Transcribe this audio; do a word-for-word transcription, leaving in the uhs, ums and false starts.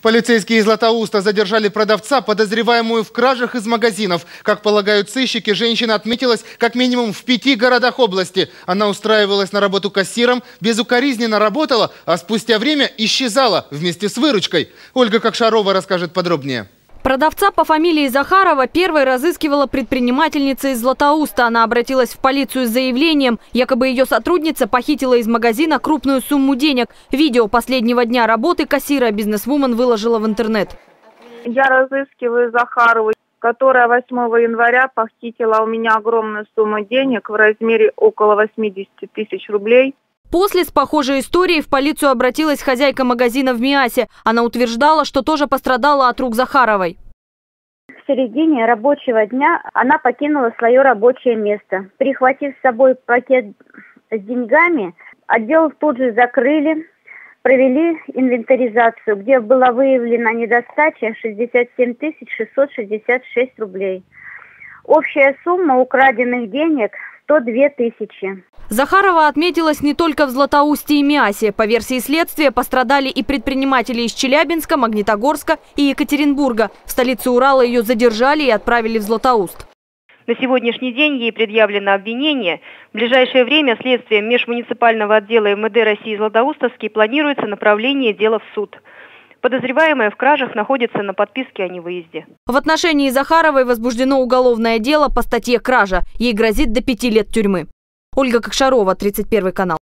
Полицейские из Златоуста задержали продавца, подозреваемую в кражах из магазинов. Как полагают сыщики, женщина отметилась как минимум в пяти городах области. Она устраивалась на работу кассиром, безукоризненно работала, а спустя время исчезала вместе с выручкой. Ольга Кокшарова расскажет подробнее. Продавца по фамилии Захарова первой разыскивала предпринимательница из Златоуста. Она обратилась в полицию с заявлением. Якобы ее сотрудница похитила из магазина крупную сумму денег. Видео последнего дня работы кассира бизнесвумен выложила в интернет. Я разыскиваю Захарову, которая восьмого января похитила у меня огромную сумму денег в размере около восьмидесяти тысяч рублей. После с похожей историей в полицию обратилась хозяйка магазина в Миасе. Она утверждала, что тоже пострадала от рук Захаровой. В середине рабочего дня она покинула свое рабочее место. Прихватив с собой пакет с деньгами, отдел тут же закрыли, провели инвентаризацию, где была выявлена недостача шестьдесят семь тысяч шестьсот шестьдесят шесть рублей. Общая сумма украденных денег – сто две тысячи. Захарова отметилась не только в Златоусте и Миасе. По версии следствия пострадали и предприниматели из Челябинска, Магнитогорска и Екатеринбурга. В столице Урала ее задержали и отправили в Златоуст. На сегодняшний день ей предъявлено обвинение. В ближайшее время следствием межмуниципального отдела эм вэ дэ России Златоустовский планируется направление дела в суд. Подозреваемая в кражах находится на подписке о невыезде. В отношении Захаровой возбуждено уголовное дело по статье «Кража». Ей грозит до пяти лет тюрьмы. Ольга Кокшарова, тридцать первый канал.